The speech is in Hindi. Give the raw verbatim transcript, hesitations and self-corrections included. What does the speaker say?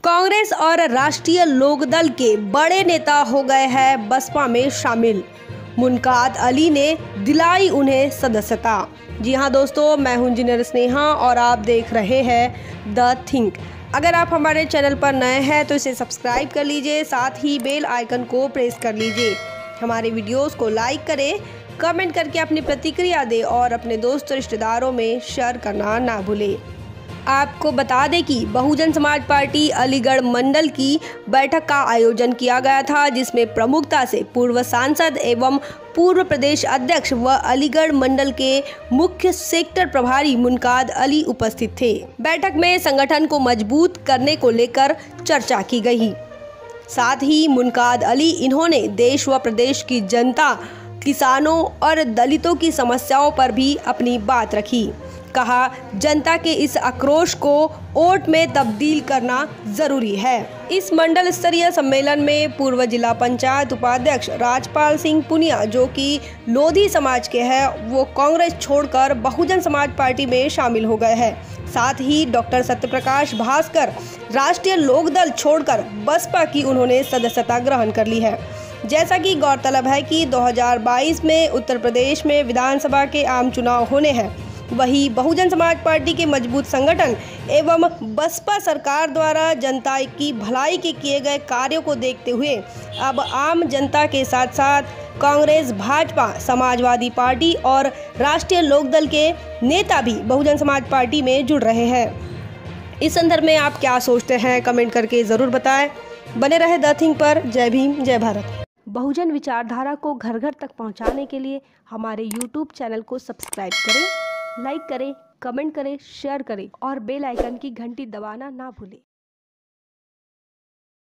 कांग्रेस और राष्ट्रीय लोकदल के बड़े नेता हो गए हैं बसपा में शामिल। मुनकाद अली ने दिलाई उन्हें सदस्यता। जी हां दोस्तों, मैं हूं इंजीनियर स्नेहा और आप देख रहे हैं द थिंक। अगर आप हमारे चैनल पर नए हैं तो इसे सब्सक्राइब कर लीजिए, साथ ही बेल आइकन को प्रेस कर लीजिए। हमारे वीडियोस को लाइक करें, कमेंट करके अपनी प्रतिक्रिया दें और अपने दोस्तों रिश्तेदारों में शेयर करना ना भूलें। आपको बता दें कि बहुजन समाज पार्टी अलीगढ़ मंडल की बैठक का आयोजन किया गया था, जिसमें प्रमुखता से पूर्व सांसद एवं पूर्व प्रदेश अध्यक्ष व अलीगढ़ मंडल के मुख्य सेक्टर प्रभारी मुनकाद अली उपस्थित थे। बैठक में संगठन को मजबूत करने को लेकर चर्चा की गई। साथ ही मुनकाद अली इन्होंने देश व प्रदेश की जनता, किसानों और दलितों की समस्याओं पर भी अपनी बात रखी। कहा, जनता के इस आक्रोश को वोट में तब्दील करना जरूरी है। इस मंडल स्तरीय सम्मेलन में पूर्व जिला पंचायत उपाध्यक्ष राजपाल सिंह पुनिया, जो कि लोधी समाज के हैं, वो कांग्रेस छोड़कर बहुजन समाज पार्टी में शामिल हो गए हैं। साथ ही डॉक्टर सत्यप्रकाश भास्कर राष्ट्रीय लोकदल छोड़कर बसपा की उन्होंने सदस्यता ग्रहण कर ली है। जैसा कि गौरतलब है कि दो हज़ार बाईस में उत्तर प्रदेश में विधानसभा के आम चुनाव होने हैं। वही बहुजन समाज पार्टी के मजबूत संगठन एवं बसपा सरकार द्वारा जनता की भलाई के किए गए कार्यों को देखते हुए अब आम जनता के साथ साथ कांग्रेस, भाजपा, समाजवादी पार्टी और राष्ट्रीय लोकदल के नेता भी बहुजन समाज पार्टी में जुड़ रहे हैं। इस संदर्भ में आप क्या सोचते हैं, कमेंट करके ज़रूर बताएं। बने रहे द थिंक पर। जय भीम, जय भारत। बहुजन विचारधारा को घर घर तक पहुंचाने के लिए हमारे यूट्यूब चैनल को सब्सक्राइब करें, लाइक करें, कमेंट करें, शेयर करें और बेल आइकन की घंटी दबाना ना भूलें।